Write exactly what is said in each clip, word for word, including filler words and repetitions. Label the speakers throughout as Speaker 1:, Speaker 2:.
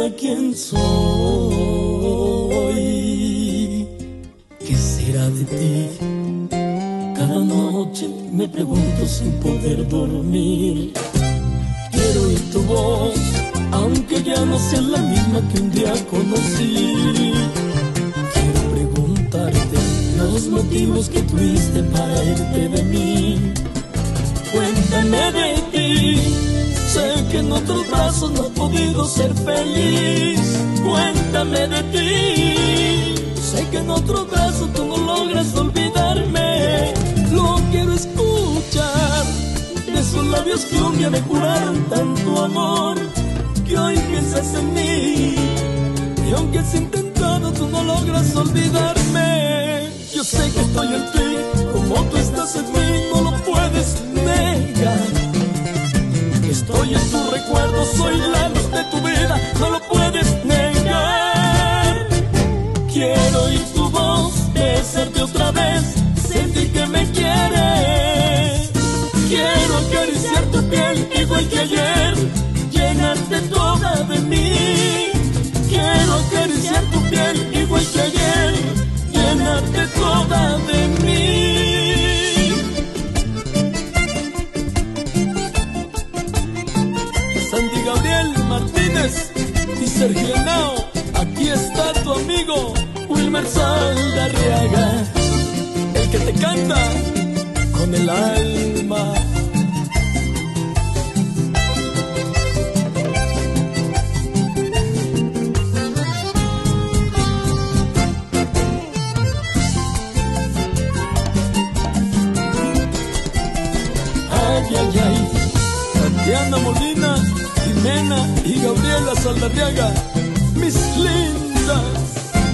Speaker 1: vida quién soy. ¿Qué será de ti? Cada noche me pregunto sin poder dormir. Quiero oír tu voz, aunque ya no sea la misma que un día conocí. Quiero preguntarte los motivos que tuviste para irte de mí. Cuéntame de ti, sé que en otros brazos no he podido ser feliz. Cuéntame de ti, sé que en otros brazos tú no logras olvidarme. Lo quiero escuchar de esos labios que un día me juraron tanto amor, que hoy piensas en mí. Y aunque has intentado, tú no logras olvidarme. Yo sé que estoy en ti, como tú estás en mí, no lo puedes negar. Estoy en tu recuerdo, soy la luz de tu vida, no lo puedes negar. Quiero oír tu voz, besarte otra vez, sentir que me quieres. Quiero acariciar tu piel igual que ayer, llenarte toda de mí. Quiero acariciar tu piel igual que ayer, llenarte toda de mí. Sandy Gabriel Martínez y Sergio Henao, aquí está tu amigo Wilmer Saldarriaga, el que te canta con el alma. Ay, ay, ay, Tatiana Molina, Jimena y Gabriela Saldarriaga, mis lindas.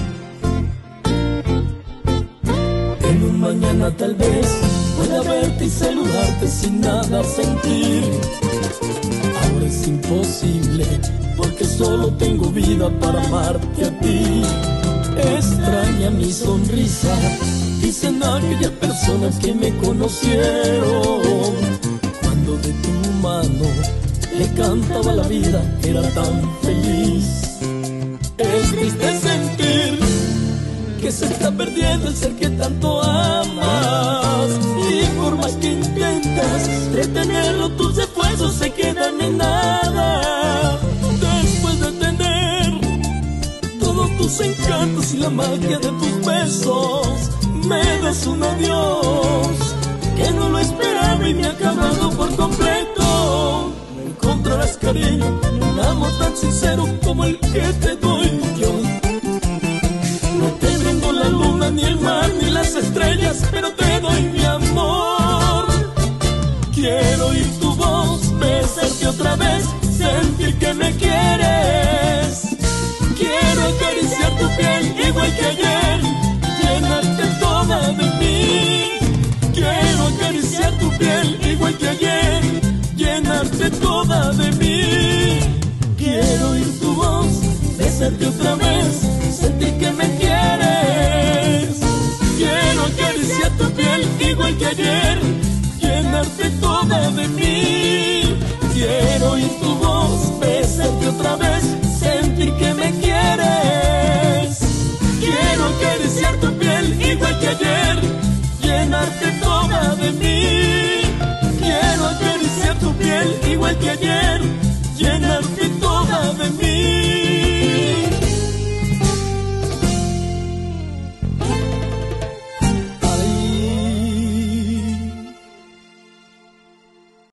Speaker 1: En un mañana tal vez pueda verte y saludarte sin nada sentir. Ahora es imposible, porque solo tengo vida para amarte a ti. Extraña mi sonrisa, dicen aquellas personas que me conocieron. Cuando de tu mano le cantaba la vida, era tan feliz. Es triste sentir que se está perdiendo el ser que tanto amas. Y por más que intentas retenerlo, tus esfuerzos se quedan en nada. Después de tener todos tus encantos y la magia de tus besos, me das un adiós que no lo esperaba y me ha acabado por completo. No encontrarás cariño, un amor tan sincero como el que te doy yo. No te brindo la luna, ni el mar, ni las estrellas, pero te doy mi amor. Quiero oír tu voz, besarte otra vez, sentir que me quieres. Quiero acariciar tu piel igual que ayer, llenarte toda de mí. Quiero acariciar tu piel igual que ayer, llenarte toda de mí. Quiero oír tu voz, besarte otra vez, sentir que me quieres. Quiero acariciar tu piel igual que ayer, llenarte toda de mí. Quiero oír tu voz, besarte otra vez, sentir que me quieres. Quiero acariciar tu piel igual que ayer, llenarte toda de mí. Quiero acariciar tu piel igual que ayer, llenarte toda de mí.